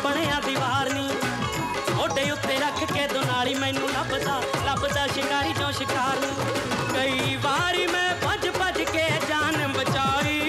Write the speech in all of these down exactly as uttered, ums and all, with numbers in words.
ਬਣਿਆ दीवार नी ओडे उत्ते रख के दुनाली मैनू लभदा लभदा शिकारी चों शिकार नी कई वारी मैं भज भज के जान बचाई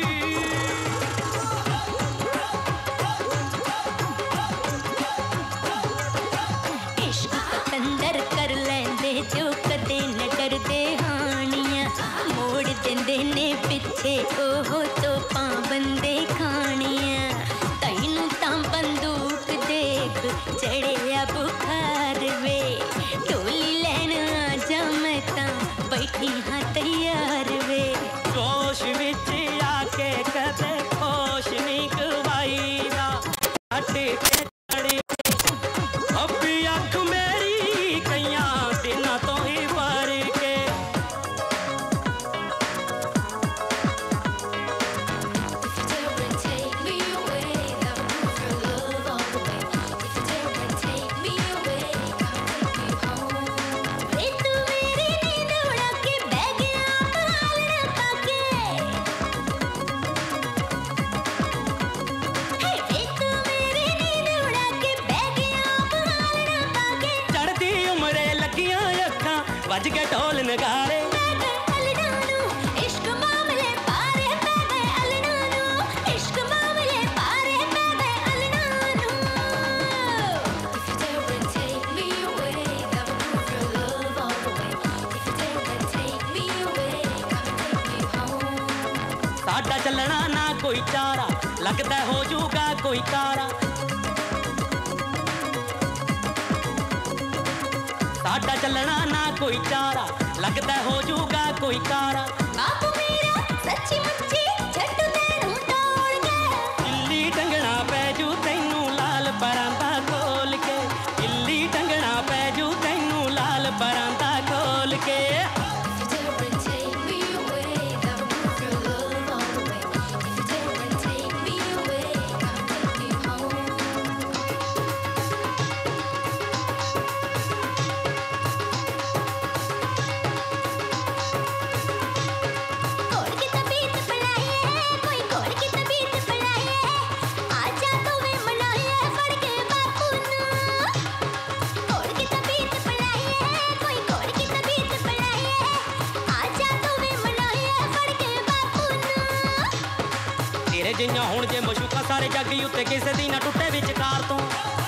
इश्क अंदर कर लेंदे जो कदे न डरदे हानियां मोड़ देंदे ने पिछे ओह तो पाबंदे खानियां तैनू तां बंदूक देख चढ़िया बुखार वे टोली लैन आजा मैं तां बैठी हाँ तैयार वे जोश विच आके कदे होश नी गवाईदा हट के खड़ी अभी अख मेरी कईयां दिनां तो ही भर के वे तू मेरी नींद उड़ा के बह गया पालना पाके हे वे तू मेरी नींद उड़ा के बह गया पालना पाके चढ़दी उमरे लगियां अखां वज के ढोल नगारे इश्क मामले पारे पै गए अलनानू इश्क मामले पारे पै गए अलनानू If you dare and take me away that would prove your love all the way If you dare and take me away come and take me home साडा चलना ना कोई चारा लगदा हो जूगा कोई कारा साडा चलना ना कोई चारा लगदा हो जूगा कोई कारा बापू मेरा सच्ची मुच्ची छट्टू तेनू तोड़ के इल्ली टंगना पैजू तैनू लाल परांदा खोल के इल्ली टंगना पैजू तैनू लाल परांदा खोल के If you dare and take me away that would prove your love all the way If you dare and take me away come and take me home कोड़ की तबीयत पलाई है कोई कोड़ की तबीयत पलाई है आजा तो वे मनाए फड़ के बापू नू कोड़ की तबीयत पलाई है कोई कोड़ की तबीयत पलाई है आजा तो वे मनाए फड़ के बापू नू तेरे जियां हुण जे मशूका सारे जग उत्ते किसे दी ना टुੱਟੇ विचकार तो